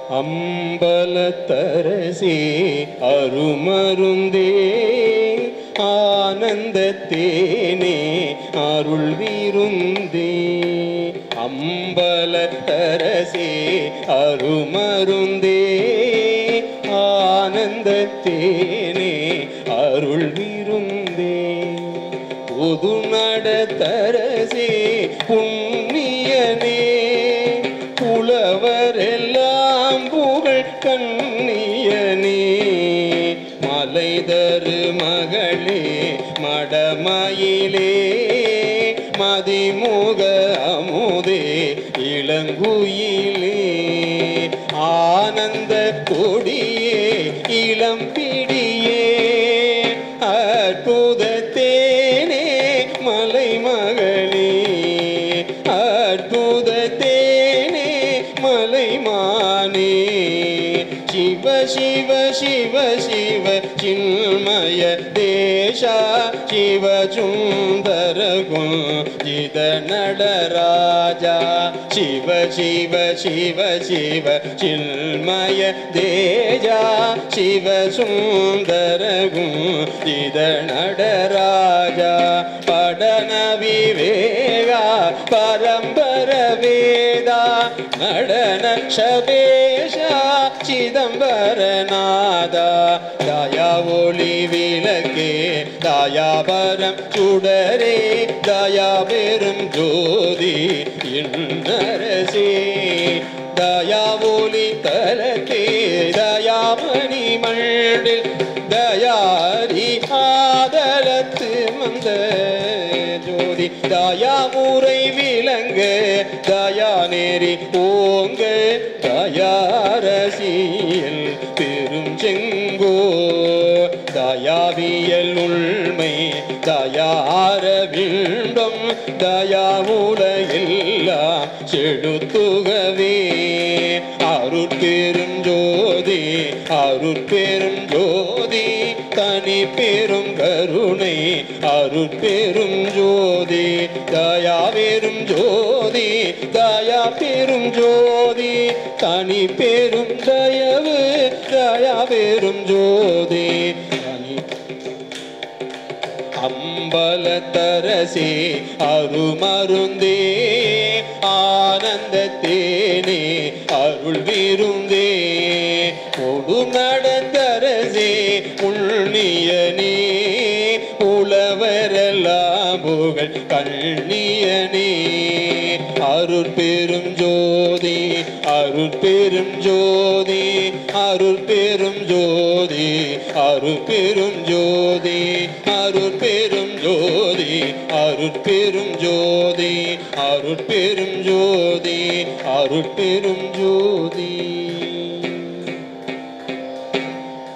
அம்பலத்தரசே அருமருந்தே ஆனந்தத்தேனே அருள் விருந்தே. அம்பலத்தரசே அருமருந்தே ஆனந்தத்தேனே அருள் விருந்தே. பொதுநடத்தரசே புண்ணியனே புலவரெல்லாம் புகழ் கண்ணியனே. மலைதரு மகளே மடமயிலே மதிமுக அமுதே இளங்குயிலே. ஆனந்த கொடியே இளம்பிடியே அற்புதத்தேனே மலைமகளே. அற்புதத்தேனே மலைமானே. சிவ சிவ சிவ சிவ சின்மய தேசா சிவ சுந்தர குஞ்சித நடராஜா. சிவ சிவ சிவ சிவ சின்மய தேஜா சிவ சுந்தர குஞ்சித நடராஜா. படன விவேகா பரம்பர வேதா நடன சபேஷா சிதம்பரநாதா. தயா ஒளி விளக்கே தயாபரம் சுடரே தயா பெரும் ஜோதி இன்னரசே. தயா ஒளி தலக்கே தயாமணி மண்டில் தயாரி ஆதலத்து மந்த ஜோதி. தயாமுறை விளங்க தயா நேரி ஓங்க தயாரசியல் பெரும் செங்கோ. தயாவியல் உள்மை தயார விண்டம் தயாவுலகெல்லாம் செடுத்துகவே. அருட்பெரும் ஜோதி அருட்பெரும் ஜோதி தனி பெரும் கருணை அருட்பெரும் ஜோதி. தயா பெரும் ஜோதி தயா பெரும் ஜோதி தனி பெரும் தயவு தயா பெரும் ஜோதி. அம்பலத்தரசே அருமருந்தே ஆனந்தத்தேனே அருள் விருந்தே. பொது நடத்தரசே புண்ணியனே புலவரெல்லாம் புகழ் கண்ணியனே. அருட்பெரும் ஜோதி அருட்பெரும் ஜோதி அருட்பெரும் ஜோதி அருட்பெரும் ஜோதி அருட்பெரும் ஜோதி அருட்பெரும் ஜோதி அருட்பெரும் ஜோதி அருட்பெரும் ஜோதி.